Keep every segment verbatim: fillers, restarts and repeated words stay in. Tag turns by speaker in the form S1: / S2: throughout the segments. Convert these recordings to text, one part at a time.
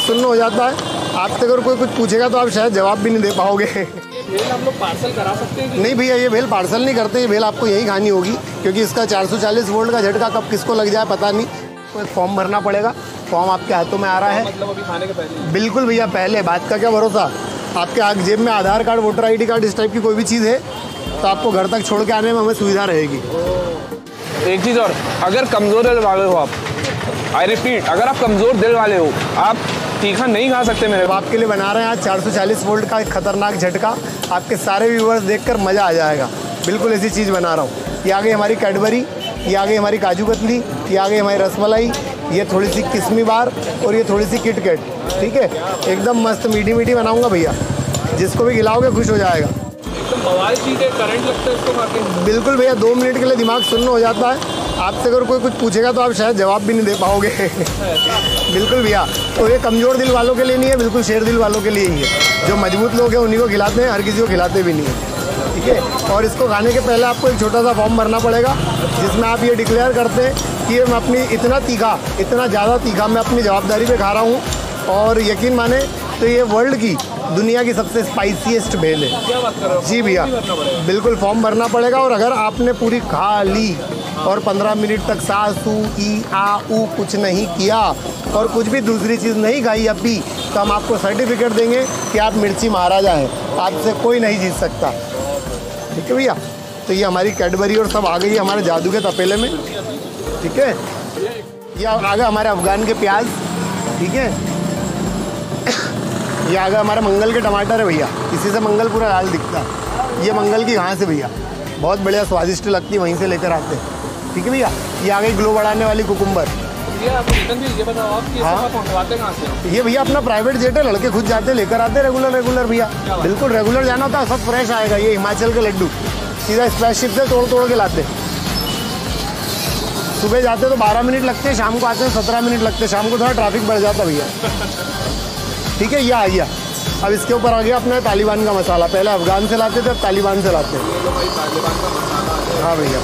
S1: सुन्न हो जाता है। आपसे अगर कोई कुछ पूछेगा तो आप शायद जवाब भी नहीं दे पाओगे।
S2: भेल हम लोग पार्सल करा सकते हैं?
S1: नहीं भैया, ये भेल पार्सल नहीं करते, ये भेल आपको यही खानी होगी, क्योंकि इसका चार सौ चालीस वोल्ट का झटका कब किसको लग जाए पता नहीं। तो एक फॉर्म भरना पड़ेगा, फॉर्म आपके हाथों में आ रहा है।
S2: मतलब अभी खाने के पहले? बिल्कुल
S1: भैया, पहले। बात का क्या भरोसा, आपके आग जेब में Aadhaar card, voter I D card, इस टाइप की कोई भी चीज़ है तो आपको घर तक छोड़ के आने में हमें सुविधा रहेगी।
S2: एक चीज़ और, अगर कमज़ोर दिल वाले हो आप, आई रिपीट, अगर आप कमज़ोर दिल वाले हो, आप तीखा नहीं खा सकते मेरे।
S1: आपके लिए बना रहे हैं आज चार सौ चालीस वोल्ट का एक खतरनाक झटका। आपके सारे व्यूवर्स देखकर मज़ा आ जाएगा। बिल्कुल ऐसी चीज़ बना रहा हूँ। ये आ गई हमारी कैडबरी, ये आ गई हमारी काजू कतली, ये आ गई हमारी रसमलाई, ये थोड़ी सी किस्मी बार और ये थोड़ी सी किटकैट। ठीक है, एकदम मस्त मीठी मीठी बनाऊँगा भैया, जिसको भी खिलाओगे खुश हो जाएगा।
S2: एकदम बवाल चीज़ है, करंट लगता है इसको खा के।
S1: बिल्कुल भैया, दो मिनट के लिए दिमाग सुन्न हो जाता है। आपसे अगर कोई कुछ पूछेगा तो आप शायद जवाब भी नहीं दे पाओगे। बिल्कुल भैया, तो ये कमज़ोर दिल वालों के लिए नहीं है, बिल्कुल शेर दिल वालों के लिए ही है। जो मजबूत लोग हैं उन्हीं को खिलाते हैं, हर किसी को खिलाते भी नहीं है। ठीक है, और इसको खाने के पहले आपको एक छोटा सा फॉर्म भरना पड़ेगा, जिसमें आप ये डिक्लेयर करते हैं कि ये मैं अपनी इतना तीखा, इतना ज़्यादा तीखा मैं अपनी जवाबदारी पे खा रहा हूँ, और यकीन माने तो ये वर्ल्ड की, दुनिया की सबसे स्पाइसीएस्ट भेल है।
S2: क्या बात कर रहे हो?
S1: जी भैया, बिल्कुल फॉर्म भरना पड़ेगा। और अगर आपने पूरी खा ली और पंद्रह मिनट तक सासू ई आ ऊ कुछ नहीं किया और कुछ भी दूसरी चीज़ नहीं खाई अब भी, तो हम आपको सर्टिफिकेट देंगे कि आप मिर्ची महाराजा हैं, आपसे कोई नहीं जीत सकता। ठीक है भैया, तो ये हमारी कैडबरी और सब आ गई है हमारे जादू के तपेले में। ठीक है, ये आ गए हमारे अफगान के प्याज। ठीक है, ये आ गया हमारा मंगल के टमाटर है भैया, इसी से मंगल पूरा लाल दिखता है। ये मंगल की घास है भैया, बहुत बढ़िया स्वादिष्ट लगती है, वहीं से लेकर आते हैं। ठीक है भैया, ये आ गई ग्लो बढ़ाने वाली कुकुम्बर।
S2: ये आप ये बताओ आप कि
S1: हाँ,
S2: पहुंचवाते कहाँ से?
S1: ये भैया अपना प्राइवेट जेट है, लड़के खुद जाते लेकर आते रेगुलर रेगुलर भैया। बिल्कुल रेगुलर जाना होता है, सब फ्रेश आएगा। ये हिमाचल के लड्डू सीधा स्पेसशिप से तोड़ तोड़ के लाते। सुबह जाते तो बारह मिनट लगते हैं, शाम को आते हैं सत्रह मिनट लगते हैं। शाम को थोड़ा ट्रैफिक बढ़ जाता भैया। ठीक है, ये आ गया। अब इसके ऊपर आ गया अपना तालिबान का मसाला। पहले अफगान से लाते थे, अब तालिबान से लाते हैं। हाँ भैया,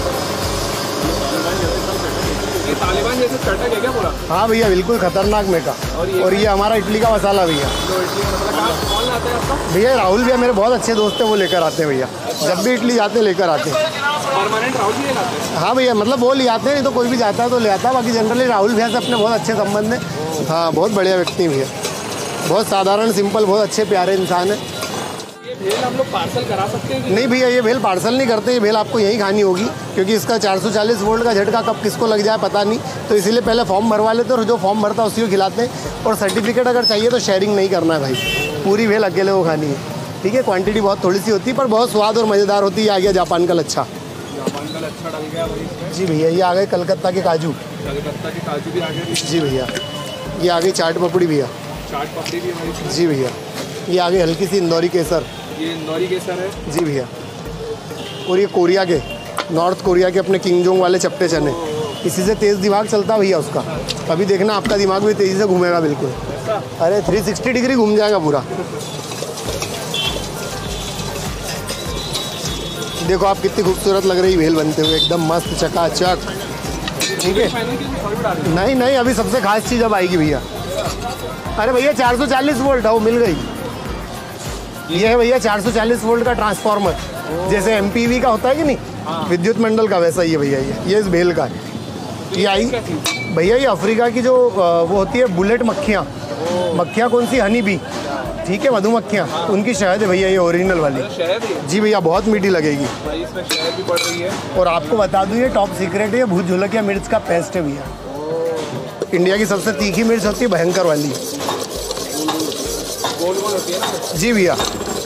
S2: ये तालिबान जैसे चटक है क्या पूरा?
S1: हाँ भैया, बिल्कुल खतरनाक मेका। और ये, और ये हमारा इडली का मसाला भैया।
S2: जो इडली का मसाला कहाँ कौन लाता है आपका?
S1: भैया राहुल भैया मेरे बहुत अच्छे दोस्त हैं, वो लेकर आते हैं भैया। जब भी इडली जाते हैं लेकर आते हैं।
S2: परमानेंट राहुल भी लाते हैं?
S1: हाँ भैया, मतलब वो ले आते हैं, नहीं तो कोई भी जाता है तो ले आता है। बाकी जनरली राहुल भैया से अपने बहुत अच्छे संबंध हैं। हाँ, बहुत बढ़िया व्यक्ति भैया, बहुत साधारण सिंपल, बहुत अच्छे प्यारे इंसान है।
S2: ये भेल हम लोग पार्सल करा सकते हैं?
S1: नहीं भैया, ये भेल पार्सल नहीं करते, ये भेल आपको यहीं खानी होगी, क्योंकि इसका चार सौ चालीस वोल्ट का झटका कब किसको लग जाए पता नहीं। तो इसीलिए पहले फॉर्म भरवा लेते हैं और जो फॉर्म भरता है उसी को खिलाते हैं। और सर्टिफिकेट अगर चाहिए तो शेयरिंग नहीं करना है भाई, पूरी भेल अकेले को खानी है। ठीक है, क्वांटिटी बहुत थोड़ी सी होती है पर बहुत स्वाद और मज़ेदार होती है। आ गया जापान का लच्छा।
S2: जापान का लच्छा डल गया भाई।
S1: जी भैया, ये आ गए कलकत्ता के काजू।
S2: कलकत्ता के काजू भी आ गए।
S1: जी भैया, ये आ गई चाट पपड़ी भैया।
S2: चाट पपड़ी भी है।
S1: जी भैया, ये आ गई हल्की सी इंदौरी केसर।
S2: ये इंदौरी केसर है।
S1: जी भैया, और ये कोरिया के, नॉर्थ कोरिया के अपने किंगजोंग वाले चपटे चने। इसी से तेज़ दिमाग चलता भैया उसका। अभी देखना आपका दिमाग भी तेज़ी से घूमेगा बिल्कुल। अरे थ्री सिक्सटी डिग्री घूम जाएगा पूरा। देखो आप कितनी खूबसूरत लग रही भेल बनते हुए, एकदम मस्त चकाचक। ठीक है, नहीं नहीं, अभी सबसे खास चीज़ अब आएगी भैया। अरे भैया चार सौ चालीस वोल्ट है, वो मिल गई। ये है भैया चार सौ चालीस वोल्ट का ट्रांसफार्मर, जैसे एमपीवी का होता है कि नहीं, विद्युत मंडल का, वैसा ये भैया। ये ये इस भेल का है। ये आई भैया, ये अफ्रीका की जो वो होती है बुलेट मक्खियाँ। मक्खियाँ कौन सी? Honey bee. ठीक है, मधुमक्खियाँ, उनकी शहद है भैया, ये ओरिजिनल वाली। जी भैया, बहुत मीठी लगेगी।
S2: इसमें शहद भी पड़ रही है।
S1: और आपको बता दूँ ये टॉप सीक्रेट है, ये भूत झुलकिया मिर्च का पेस्ट है भैया। इंडिया की सबसे तीखी मिर्च होती है, भयंकर वाली।
S2: गोल गोल होती है ना? जी
S1: भैया,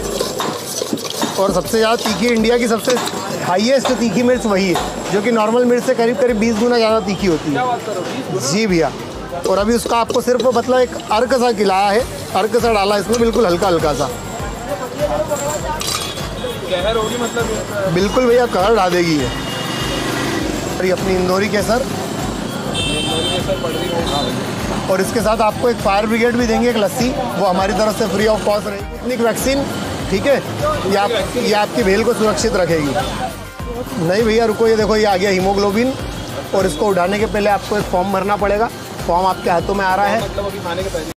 S1: और सबसे ज़्यादा तीखी इंडिया की सबसे हाईएस्ट तीखी मिर्च वही है, जो कि नॉर्मल मिर्च से करीब करीब बीस गुना ज़्यादा तीखी होती है। जी भैया, और अभी उसका आपको सिर्फ मतलब एक अर्क सा खिलाया है, अर्क सा डाला इसमें, बिल्कुल हल्का हल्का सा।
S2: कहर होगी मतलब?
S1: बिल्कुल भैया, कहर डाल देगी ये। और ये अपनी इंदौरी केसर। और इसके साथ आपको एक फायर ब्रिगेड भी देंगे, एक लस्सी, वो हमारी तरफ से फ्री ऑफ कॉस्ट रहेगी। Sputnik vaccine. ठीक है, ये आप ये आपकी भेल को सुरक्षित रखेगी। नहीं भैया रुको, ये देखो ये आ गया हीमोग्लोबिन। और इसको उठाने के पहले आपको एक फॉर्म भरना पड़ेगा, फॉर्म आपके हाथों में आ रहा है।
S2: मतलब अभी खाने के पहले